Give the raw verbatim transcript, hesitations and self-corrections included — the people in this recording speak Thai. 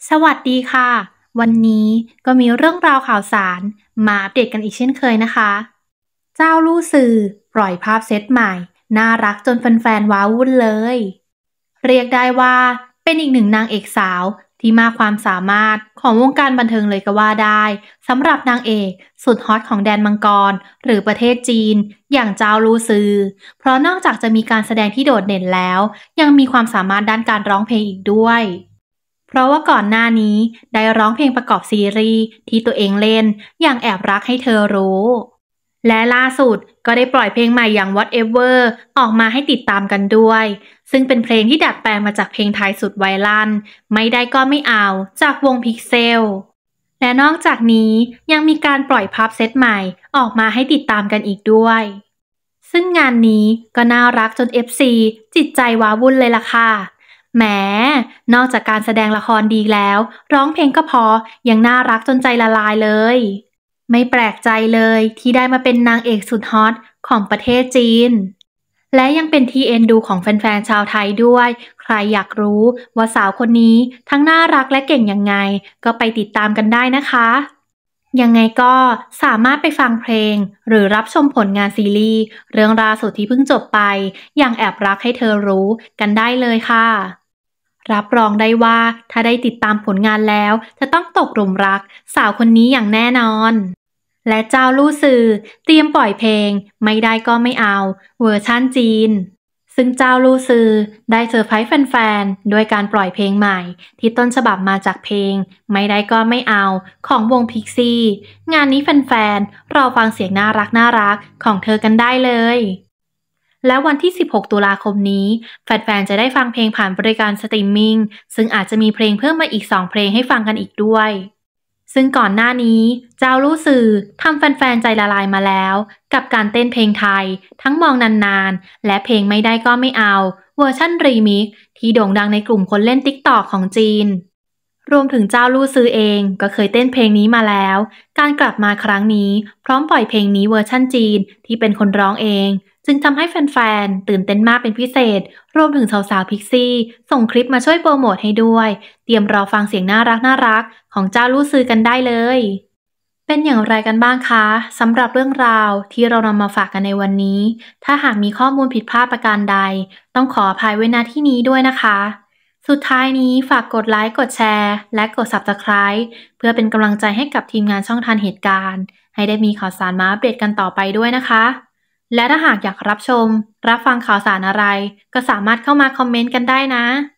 สวัสดีค่ะวันนี้ก็มีเรื่องราวข่าวสารมาอัปเดตกันอีกเช่นเคยนะคะเจ้าลู่ซือปล่อยภาพเซตใหม่น่ารักจนแฟนๆว้าวุ่นเลยเรียกได้ว่าเป็นอีกหนึ่งนางเอกสาวที่มากความสามารถของวงการบันเทิงเลยก็ว่าได้สำหรับนางเอกสุดฮอตของแดนมังกรหรือประเทศจีนอย่างเจ้าลู่ซือเพราะนอกจากจะมีการแสดงที่โดดเด่นแล้วยังมีความสามารถด้านการร้องเพลงอีกด้วย เพราะว่าก่อนหน้านี้ได้ร้องเพลงประกอบซีรีส์ที่ตัวเองเล่นอย่างแอบรักให้เธอรู้และล่าสุดก็ได้ปล่อยเพลงใหม่อย่าง Whatever ออกมาให้ติดตามกันด้วยซึ่งเป็นเพลงที่ดัดแปลงมาจากเพลงไทยสุดไวรัลไม่ได้ก็ไม่เอาจากวงพิกเซลและนอกจากนี้ยังมีการปล่อยภาพเซตใหม่ออกมาให้ติดตามกันอีกด้วยซึ่งงานนี้ก็น่ารักจน เอฟ ซี จิตใจว้าวุ่นเลยล่ะค่ะ แหมนอกจากการแสดงละครดีแล้วร้องเพลงก็เพอยังน่ารักจนใจละลายเลยไม่แปลกใจเลยที่ได้มาเป็นนางเอกสุดฮอตของประเทศจีนและยังเป็นที่เอ็นดูของแฟนๆชาวไทยด้วยใครอยากรู้ว่าสาวคนนี้ทั้งน่ารักและเก่งยังไงก็ไปติดตามกันได้นะคะยังไงก็สามารถไปฟังเพลงหรือรับชมผลงานซีรีส์เรื่องล่าสุดที่เพิ่งจบไปอย่างแอบรักให้เธอรู้กันได้เลยค่ะ รับรองได้ว่าถ้าได้ติดตามผลงานแล้วจะต้องตกหลุมรักสาวคนนี้อย่างแน่นอนและเจ้าลู่ซือเตรียมปล่อยเพลงไม่ได้ก็ไม่เอาเวอร์ชั่นจีนซึ่งเจ้าลู่ซือได้เซอร์ไพรส์แฟนๆด้วยการปล่อยเพลงใหม่ที่ต้นฉบับมาจากเพลงไม่ได้ก็ไม่เอาของวงพิกซี่งานนี้แฟนๆรอฟังเสียงน่ารักน่ารักของเธอกันได้เลยและวันที่สิบหกตุลาคมนี้แฟนๆจะได้ฟังเพลงผ่านบริการสตรีมมิ่งซึ่งอาจจะมีเพลงเพิ่มมาอีกสองเพลงให้ฟังกันอีกด้วยซึ่งก่อนหน้านี้เจ้าลู่ซือทำแฟนๆใจละลายมาแล้วกับการเต้นเพลงไทยทั้งมองนานๆและเพลงไม่ได้ก็ไม่เอาเวอร์ชั่นรีมิกซ์ที่โด่งดังในกลุ่มคนเล่น ติ๊กต็อก ของจีนรวมถึงเจ้าลู่ซือเองก็เคยเต้นเพลงนี้มาแล้วการกลับมาครั้งนี้พร้อมปล่อยเพลงนี้เวอร์ชั่นจีนที่เป็นคนร้องเองจึงทำให้แฟนๆตื่นเต้นมากเป็นพิเศษรวมถึงสาวๆพิกซี่ส่งคลิปมาช่วยโปรโมทให้ด้วยเตรียมรอฟังเสียงน่ารักน่ารักของเจ้าลู่ซือกันได้เลยเป็นอย่างไรกันบ้างคะสำหรับเรื่องราวที่เรานำมาฝากกันในวันนี้ถ้าหากมีข้อมูลผิดพลาดประการใดต้องขออภัยไว้ณที่นี้ด้วยนะคะสุดท้ายนี้ฝากกดไลค์กดแชร์และกด ซับสไครบ์ เพื่อเป็นกำลังใจให้กับทีมงานช่องทันเหตุการณ์ให้ได้มีข่าวสารมาอัปเดตกันต่อไปด้วยนะคะและถ้าหากอยากรับชมรับฟังข่าวสารอะไรก็สามารถเข้ามาคอมเมนต์กันได้นะ